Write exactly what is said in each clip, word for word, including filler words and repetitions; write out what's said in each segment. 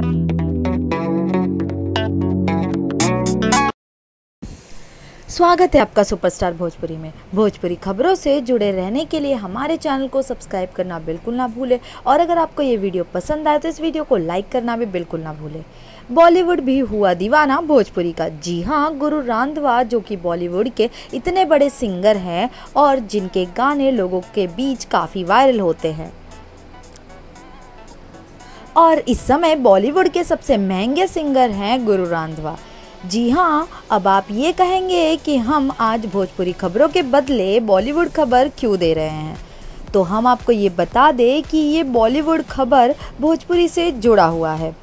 स्वागत है आपका सुपरस्टार भोजपुरी में। भोजपुरी खबरों से जुड़े रहने के लिए हमारे चैनल को सब्सक्राइब करना बिल्कुल ना भूलें और अगर आपको ये वीडियो पसंद आए तो इस वीडियो को लाइक करना भी बिल्कुल ना भूलें। बॉलीवुड भी हुआ दीवाना भोजपुरी का। जी हाँ, गुरु रांधवा जो कि बॉलीवुड के इतने बड़े सिंगर हैं और जिनके गाने लोगों के बीच काफ़ी वायरल होते हैं और इस समय बॉलीवुड के सबसे महंगे सिंगर हैं गुरु रांधवा। जी हाँ, अब आप ये कहेंगे कि हम आज भोजपुरी खबरों के बदले बॉलीवुड खबर क्यों दे रहे हैं, तो हम आपको ये बता दें कि ये बॉलीवुड खबर भोजपुरी से जुड़ा हुआ है।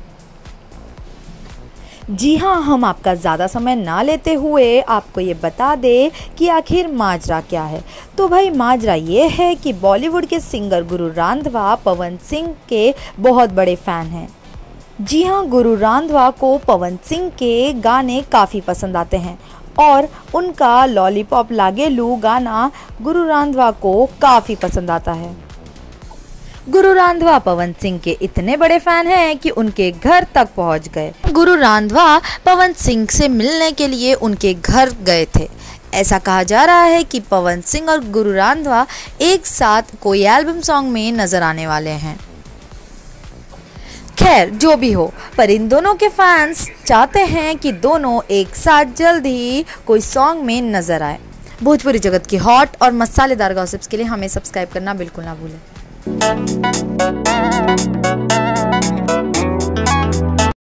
जी हाँ, हम आपका ज़्यादा समय ना लेते हुए आपको ये बता दें कि आखिर माजरा क्या है। तो भाई माजरा ये है कि बॉलीवुड के सिंगर गुरु रांधवा पवन सिंह के बहुत बड़े फ़ैन हैं। जी हाँ, गुरु रांधवा को पवन सिंह के गाने काफ़ी पसंद आते हैं और उनका लॉलीपॉप लागेलू गाना गुरु रांधवा को काफ़ी पसंद आता है। गुरु रांधवा पवन सिंह के इतने बड़े फैन हैं कि उनके घर तक पहुंच गए। गुरु रांधवा पवन सिंह से मिलने के लिए उनके घर गए थे। ऐसा कहा जा रहा है कि पवन सिंह और गुरु रांधवा एक साथ कोई एल्बम सॉन्ग में नजर आने वाले हैं। खैर जो भी हो, पर इन दोनों के फैंस चाहते हैं कि दोनों एक साथ जल्द ही कोई सॉन्ग में नजर आए। भोजपुरी जगत की हॉट और मसालेदार गॉसिप्स के लिए हमें सब्सक्राइब करना बिल्कुल ना भूलें।